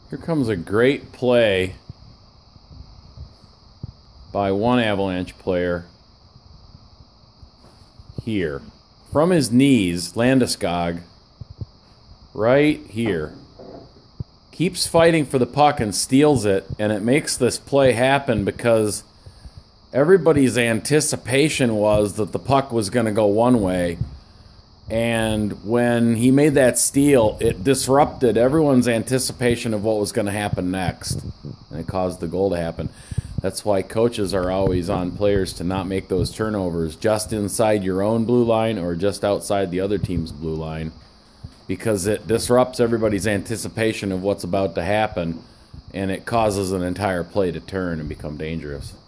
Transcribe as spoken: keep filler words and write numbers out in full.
Here comes a great play by one Avalanche player here. From his knees, Landeskog, right here, keeps fighting for the puck and steals it, and it makes this play happen because everybody's anticipation was that the puck was going to go one way. And when he made that steal, it disrupted everyone's anticipation of what was going to happen next. And it caused the goal to happen. That's why coaches are always on players to not make those turnovers just inside your own blue line or just outside the other team's blue line, because it disrupts everybody's anticipation of what's about to happen, and it causes an entire play to turn and become dangerous.